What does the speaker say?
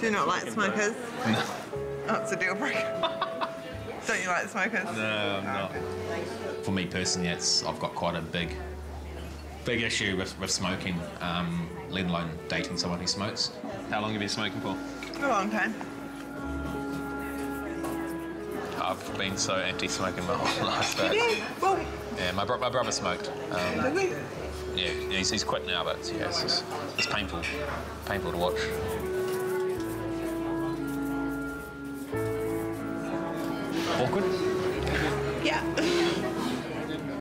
Do you not like smokers? No. Oh, it's a deal breaker. Don't you like smokers? No, I'm not. For me personally, I've got quite a big issue with smoking, let alone dating someone who smokes. How long have you been smoking for? A long time. I've been so anti-smoking my whole life. But Well, yeah, my brother smoked. did we? Yeah, he's quit now, but yeah, it's painful to watch. Awkward? Yeah.